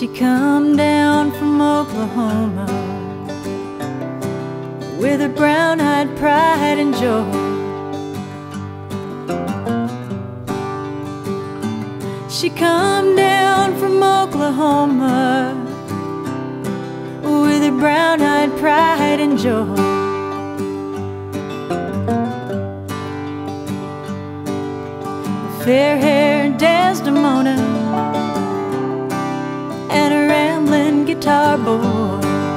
She come down from Oklahoma with her brown-eyed pride and joy. She come down from Oklahoma with her brown-eyed pride and joy. Fair-haired Desdemona and a rambling guitar boy.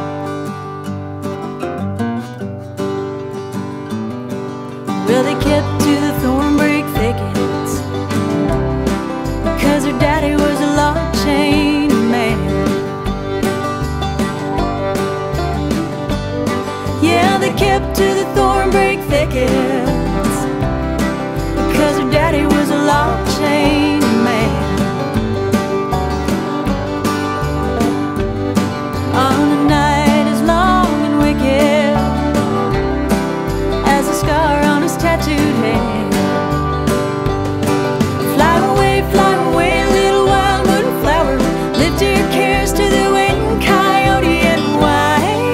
Well, they kept to the thornbrick thickets, 'cause her daddy was a lock chain man. Yeah, they kept to the thornbrick thickets, 'cause her daddy was a lock chain man. On a night as long and wicked as a scar on his tattooed head. Fly away, little wild moonflower. Lift your cares to the wind, coyote and white.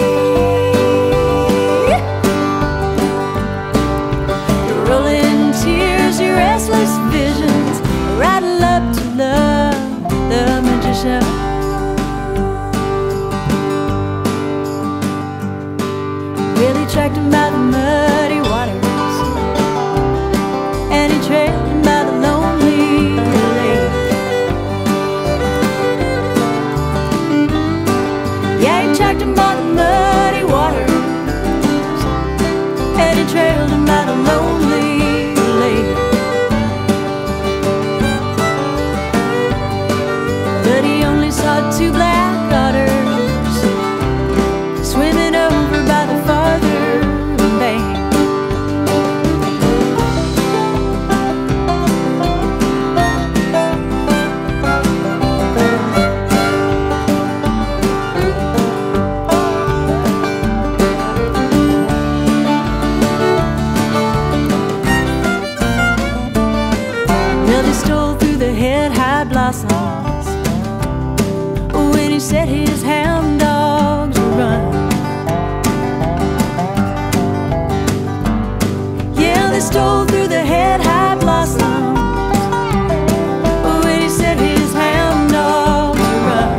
Your rolling tears, your restless visions, rattle up to love the magician. Really tracked him by the muddy waters, and he trailed him by the lonely lake. Yeah, he tracked him by the muddy waters, and he trailed him by the lonely lake. But he only saw two black otters swimming over by the farther bank. Well, he stole through the head-high blossoms when he set his hound dogs to run. Yeah, they stole through the head-high blossoms when he set his hound dogs to run.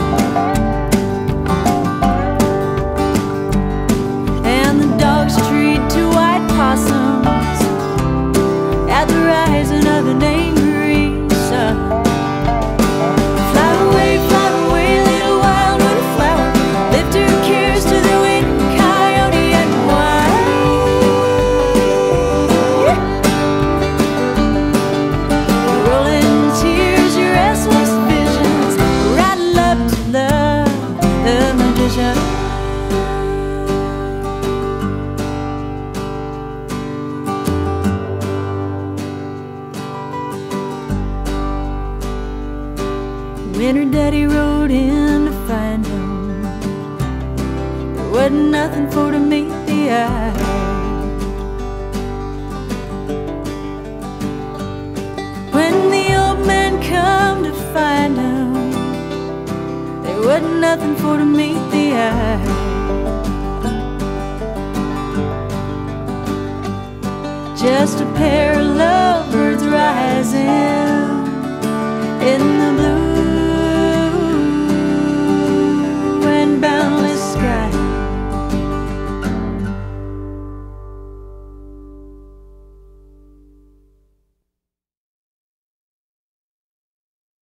And the dogs treed two white possums at the rising of an angry sun. Fly away, little wild windflower. Lift your cares to the wind, coyote and white. Your rolling tears, your restless visions, rattle up to love the magician. When her daddy rode in to find him, there wasn't nothing for to meet the eye. When the old man come to find him, there wasn't nothing for to meet the eye. Just a pair of